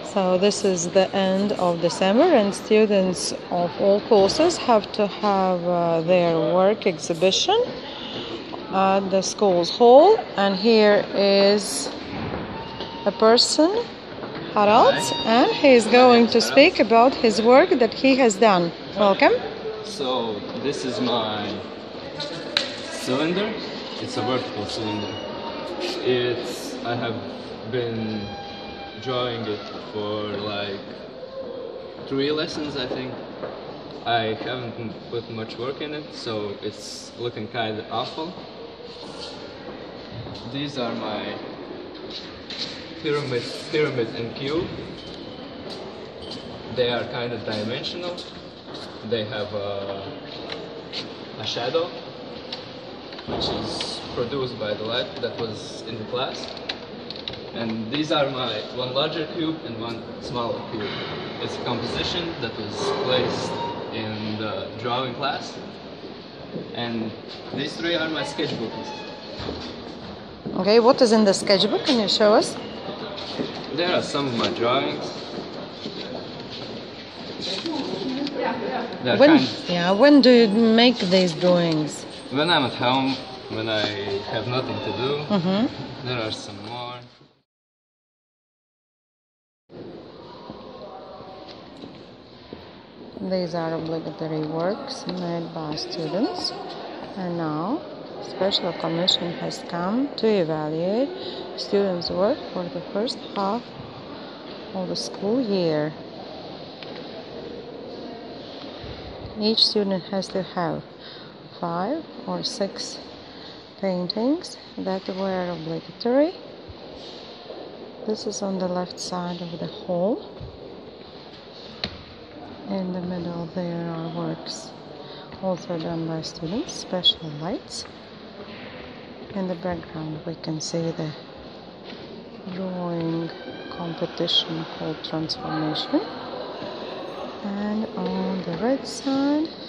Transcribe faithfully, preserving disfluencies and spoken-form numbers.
So this is the end of December, and students of all courses have to have uh, their work exhibition at the school's hall. And here is a person, Harald, and he is going to speak about his work that he has done. Welcome. So this is my cylinder. It's a vertical cylinder. It's I have been drawing it for like three lessons, I think. I haven't put much work in it, so it's looking kind of awful. These are my pyramid, pyramid and cube. They are kind of dimensional. They have a, a shadow, which is produced by the light that was in the class. And these are my one larger cube and one smaller cube. It's a composition that was placed in the drawing class. And these three are my sketchbooks. Okay, what is in the sketchbook? Can you show us? There are some of my drawings. They're When, kind of, yeah, when do you make these drawings? when I'm at home, when I have nothing to do, Mm-hmm. there are some more. These are obligatory works made by students, and now special commission has come to evaluate students' work for the first half of the school year. Each student has to have five or six paintings that were obligatory. This is on the left side of the hall. In the middle there are works also done by students, special lights. In the background we can see the drawing competition called Transformation. And on the right side